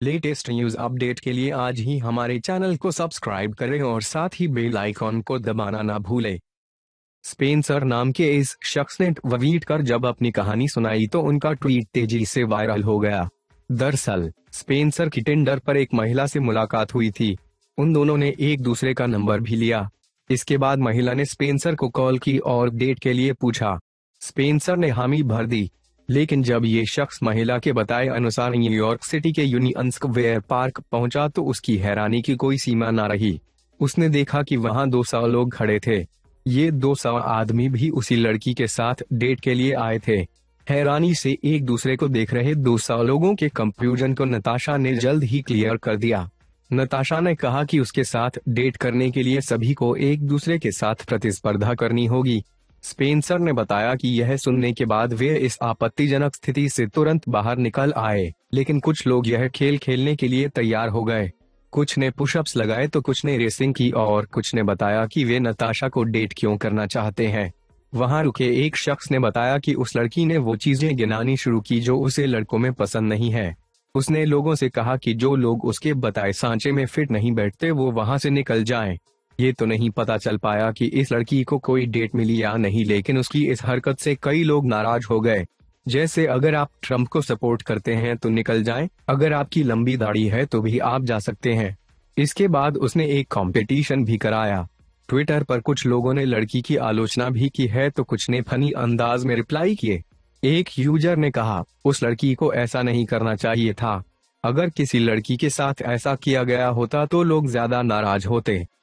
Latest news update के लिए आज ही हमारे चैनल को सब्सक्राइब करें और साथ ही बेल आइकॉन को दबाना ना भूलें। स्पेंसर नाम के इस शख्स ने ट्वीट कर जब अपनी कहानी सुनाई तो उनका ट्वीट तेजी से वायरल हो गया। दरअसल स्पेंसर की टिंडर पर एक महिला से मुलाकात हुई थी। उन दोनों ने एक दूसरे का नंबर भी लिया। इसके बाद महिला ने स्पेंसर को कॉल की और डेट के लिए पूछा। स्पेंसर ने हामी भर दी, लेकिन जब ये शख्स महिला के बताए अनुसार न्यूयॉर्क सिटी के यूनियन स्क्वेयर पार्क पहुंचा तो उसकी हैरानी की कोई सीमा न रही। उसने देखा कि वहां 200 लोग खड़े थे। ये 200 आदमी भी उसी लड़की के साथ डेट के लिए आए थे। हैरानी से एक दूसरे को देख रहे 200 लोगों के कंफ्यूजन को नताशा ने जल्द ही क्लियर कर दिया। नताशा ने कहा कि उसके साथ डेट करने के लिए सभी को एक दूसरे के साथ प्रतिस्पर्धा करनी होगी। स्पेंसर ने बताया कि यह सुनने के बाद वे इस आपत्तिजनक स्थिति से तुरंत बाहर निकल आए, लेकिन कुछ लोग यह खेल खेलने के लिए तैयार हो गए। कुछ ने पुशअप्स लगाए तो कुछ ने रेसिंग की और कुछ ने बताया कि वे नताशा को डेट क्यों करना चाहते हैं। वहां रुके एक शख्स ने बताया कि उस लड़की ने वो चीजें गिनानी शुरू की जो उसे लड़कों में पसंद नहीं है। उसने लोगों से कहा कि जो लोग उसके बताए सांचे में फिट नहीं बैठते वो वहां से निकल जाएं। ये तो नहीं पता चल पाया कि इस लड़की को कोई डेट मिली या नहीं, लेकिन उसकी इस हरकत से कई लोग नाराज हो गए। जैसे अगर आप ट्रम्प को सपोर्ट करते हैं तो निकल जाएं, अगर आपकी लंबी दाढ़ी है तो भी आप जा सकते हैं। इसके बाद उसने एक कंपटीशन भी कराया। ट्विटर पर कुछ लोगों ने लड़की की आलोचना भी की है तो कुछ ने फनी अंदाज में रिप्लाई किए। एक यूजर ने कहा, उस लड़की को ऐसा नहीं करना चाहिए था। अगर किसी लड़की के साथ ऐसा किया गया होता तो लोग ज्यादा नाराज होते।